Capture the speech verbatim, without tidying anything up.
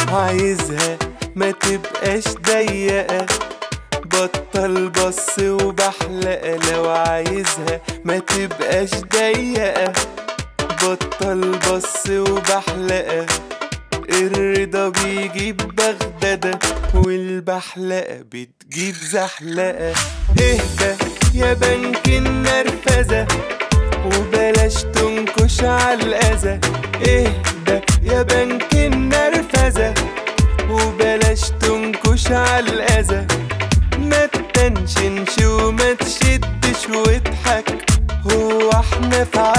عايزها ما تبقاش ضيقة، بطل بص وبحلقة. لو عايزها ما تبقاش ضيقة، بطل بص وبحلقة. الرضا بيجيب بغدادة، والبحلقة بتجيب زحلقة. اهدى يا بنك النرفزة، وبلاش تنكش عالأذى. اهدى يا بنك النرفزة، وبلاش تنكش عالأذى. ما تتنشنش وما تشدش واضحك، هو احنا في